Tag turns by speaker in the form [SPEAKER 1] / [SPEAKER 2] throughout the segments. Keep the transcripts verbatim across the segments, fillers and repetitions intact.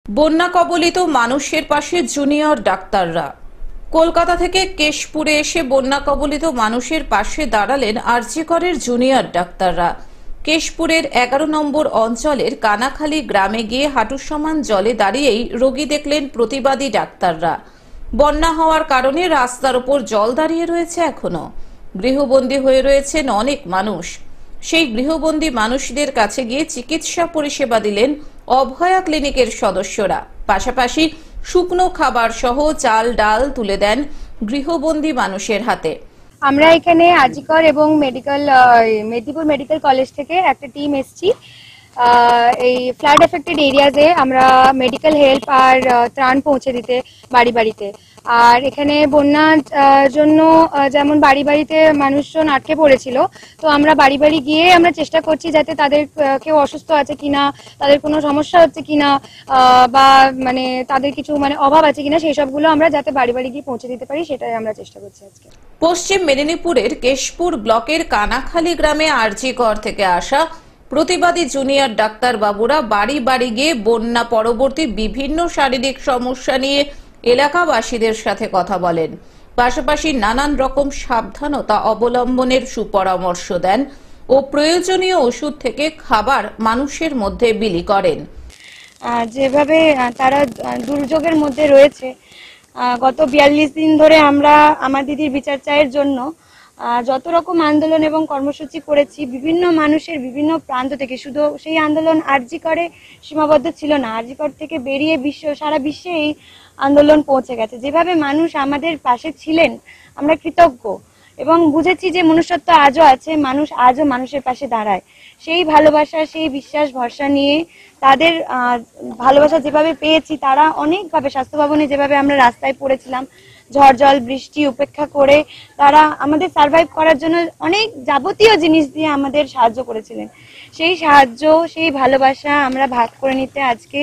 [SPEAKER 1] বন্যা কবলিত মানুষের পাশে জুনিয়র ডাক্তাররা। কলকাতা থেকে কেশপুরে এসে বন্যা কবলিত মানুষের পাশে দাঁড়ালেন আরজি করের জুনিয়র ডাক্তাররা। কেশপুরের এগারো নম্বর অঞ্চলের কানাখালী গ্রামে গিয়ে হাঁটুর সমান জলে দাঁড়িয়েই রোগী দেখলেন প্রতিবাদী ডাক্তাররা। বন্যা হওয়ার কারণে রাস্তার উপর জল দাঁড়িয়ে রয়েছে, এখনো গৃহবন্দী হয়ে রয়েছেন অনেক মানুষ। সেই গৃহবন্দী মানুষদের কাছে গিয়ে চিকিৎসা পরিষেবা দিলেন অভয়া ক্লিনিকের সদস্যরা। পাশাপাশি শুকনো খাবার সহ চাল ডাল তুলে দেন গৃহবন্দী মানুষের হাতে।
[SPEAKER 2] আমরা এখানে আরজি কর এবং মেডিকেল মেদিনীপুর মেডিকেল কলেজ থেকে একটা টিম এসেছি। এই ফ্লাড এফেক্টেড এরিয়াজে আমরা মেডিকেল হেল্প আর ত্রাণ পৌঁছে দিতে বাড়ি বাড়িতে। আর এখানে বন্যার জন্য যেমন বাড়ি বাড়িতে মানুষজন আটকে পড়েছিল, তো আমরা বাড়ি বাড়ি গিয়ে আমরা চেষ্টা করছি যাতে তাদের কেউ অসুস্থ আছে কিনা, তাদের কোনো সমস্যা হচ্ছে কিনা, বা মানে তাদের কিছু মানে অভাব আছে কিনা, সেই সবগুলো আমরা যাতে বাড়ি বাড়ি গিয়ে পৌঁছে দিতে পারি, সেটাই আমরা চেষ্টা করছি আজকে।
[SPEAKER 1] পশ্চিম মেদিনীপুরের কেশপুর ব্লকের কানাখালী গ্রামে আরজি কর থেকে আসা প্রতিবাদী জুনিয়র ডাক্তার বাবুরা বাড়ি বাড়ি গিয়ে বন্যা পরবর্তী বিভিন্ন শারীরিক সমস্যা নিয়ে এলাকাবাসীদের সাথে কথা বলেন। পাশাপাশি নানান রকম সাবধানতা অবলম্বনের সুপরামর্শ দেন ও প্রয়োজনীয় ওষুধ থেকে খাবার মানুষের মধ্যে বিলি করেন।
[SPEAKER 2] যেভাবে তারা দুর্যোগের মধ্যে রয়েছে, গত বিয়াল্লিশ দিন ধরে আমরা আমার দিদির বিচার চায়ের জন্য যত রকম আন্দোলন এবং কর্মসূচি করেছি বিভিন্ন মানুষের বিভিন্ন প্রান্ত থেকে। শুধু সেই আন্দোলন আরজি করে সীমাবদ্ধ ছিল না, আরজি কর থেকে বেরিয়ে বিশ্ব সারা বিশ্বে এই আন্দোলন পৌঁছে গেছে। যেভাবে মানুষ আমাদের পাশে ছিলেন, আমরা কৃতজ্ঞ এবং বুঝেছি যে মনুষ্যত্ব আজও আছে, মানুষ আজও মানুষের পাশে দাঁড়ায়। সেই ভালোবাসা, সেই বিশ্বাস ভরসা নিয়ে তাদের ভালোবাসা যেভাবে পেয়েছি, তারা অনেকভাবে স্বাস্থ্য ভবনে যেভাবে আমরা রাস্তায় পড়েছিলাম, ঝড় জল বৃষ্টি উপেক্ষা করে তারা আমাদের সার্ভাইভ করার জন্য অনেক যাবতীয় জিনিস দিয়ে আমাদের সাহায্য করেছিলেন। সেই সাহায্য, সেই ভালোবাসা আমরা ভাগ করে নিতে আজকে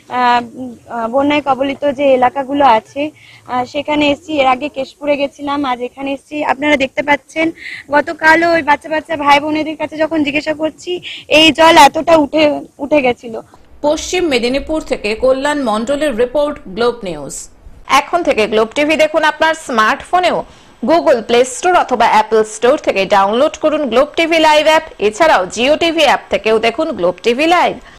[SPEAKER 2] বন্যায় কবলিত যে এলাকাগুলো আছে সেখানে এসেছি। এর আগে কেশপুরে গেছিলাম, আজ এখানে এসেছি। আপনারা দেখতে পাচ্ছেন গতকালও ওই বাচ্চা বাচ্চা ভাই বোনেদের কাছে যখন জিজ্ঞাসা করছি, এই জল এতটা উঠে উঠে গেছিল।
[SPEAKER 1] পশ্চিম মেদিনীপুর থেকে কল্যাণ মন্ডলের রিপোর্ট, গ্লোব নিউজ। এখন থেকে গ্লোব টিভি দেখুন আপনার স্মার্টফোনেও। গুগল প্লে স্টোর অথবা অ্যাপল স্টোর থেকে ডাউনলোড করুন গ্লোব টিভি লাইভ অ্যাপ। এছাড়াও জিও টিভি অ্যাপ থেকেও দেখুন গ্লোব টিভি লাইভ।